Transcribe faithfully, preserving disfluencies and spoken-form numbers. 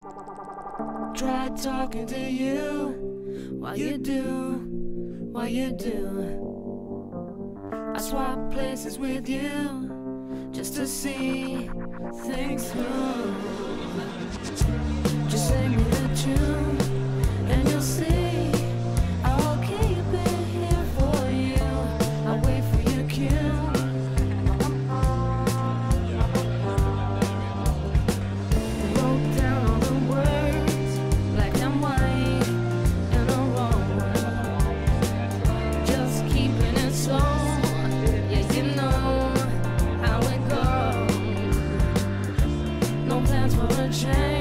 Try talking to you while you do, while you do. I swap places with you just to see things through. Just sing me the tune and you'll see I'll keep it here for you. I'll wait for your cue. Wrote down all the words, black and white, in a row. Just keeping it slow. Yeah, you know how it goes. No plans for a change.